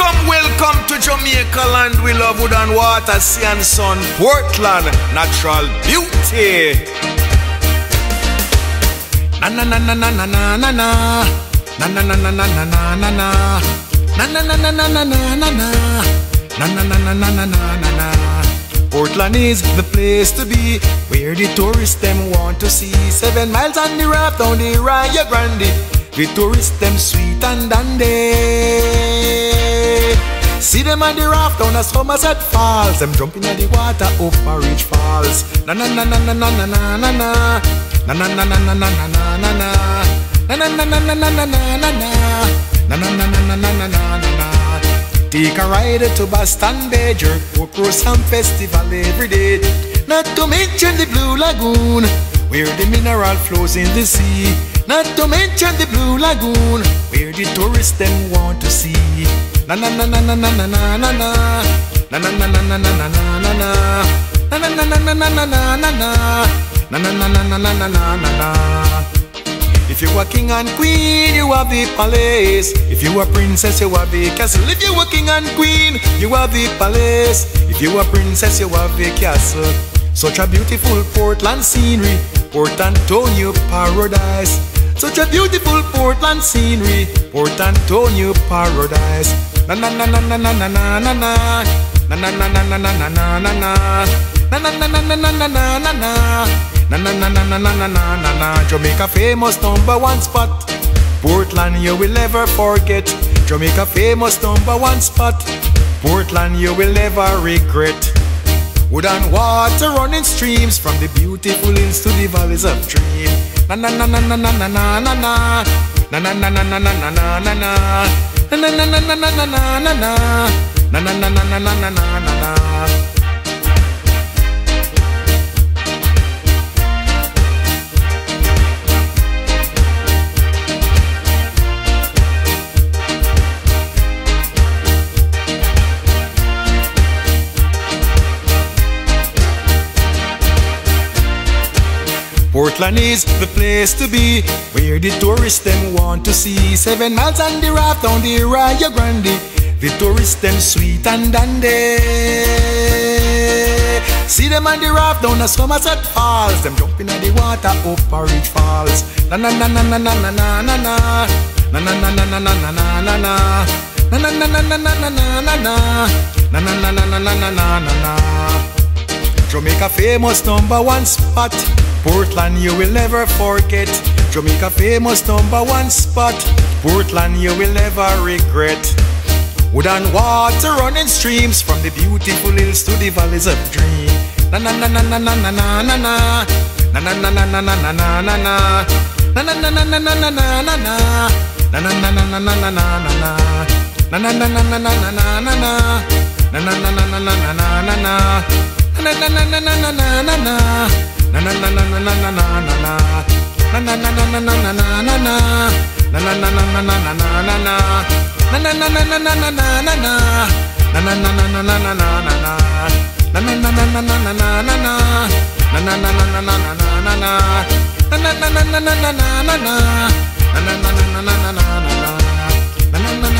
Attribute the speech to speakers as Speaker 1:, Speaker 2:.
Speaker 1: Welcome to Jamaica land. We love wood and water, sea and sun. Portland, natural beauty. Na na na na na na na na na. Na na na na na na na na na. Na na na na na na na na na. Na na na na na na na na. Portland is the place to be, where the tourists them want to see. 7 miles on the raft down the Rio Grande. The tourists them sweet and dandy. See them on the raft down the Somerset Falls. Them jumping in the water up Ridge Falls. Na na na na na na na na na na. Na na na na na na na na na na. Na na na na na na na na na na. Na na na na na na na na na. Take a ride to Boston Bay, jerk Okro Sam Festival every day. Not to mention the Blue Lagoon, where the mineral flows in the sea. Not to mention the Blue Lagoon, where the tourists them want to see. Na na na na na na na na na na. Na na na na na na na na na na. Na na na na na na na na na na. Na na na na na na na na na. If you are king and queen, you have the palace. If you are princess, you have the castle. If you are king and queen, you have the palace. If you are princess, you have the castle. Such a beautiful Portland scenery, Port Antonio paradise. Such a beautiful Portland scenery, Port Antonio paradise. Na na na na na na na na na na. Na na na na na na na na na na. Na na na na na na na na na na. Na na na na na na na na na na. Jamaica famous #1 spot. Portland you will never forget. Jamaica famous #1 spot. Portland you will never regret. Wood and water running streams, from the beautiful hills to the valleys of dream. Na na na na na na na na na na. Na na na na na na na na na na. Na na na na na na na na na na. Na na na na na na na na na. Portland is the place to be, where the tourists them want to see. 7 miles on the raft down the Rio Grande. The tourists them sweet and dandy. See them on the raft down the Somerset Falls. Them jumping in the water up Ridge Falls. Na na na na na na na na na na. Na na na na na na na na na na. Na na na na na na na na na na. Na na na na na na na na na. Jamaica famous #1 spot. Portland you will never forget. Jamaica famous #1 spot. Portland you will never regret. Wood and water running streams, from the beautiful hills to the valleys of dream. Na na na na na na na na na na. Na na na na na na na na na na. Na na na na na na na na na na. Na na na na na na na na na. Na na na na na na na na na. Na na na na na na na na na. Na na na na na na na na na. Na na na na na na na na na. Na na na na na na na na na. Na na na na na na na na na. Na na na na na na na na na. Na na na na na na na na na. Na na na na na na na na na. Na na na na na na na na na. Na na na na na na na na na. Na na na na na na na na. Na na na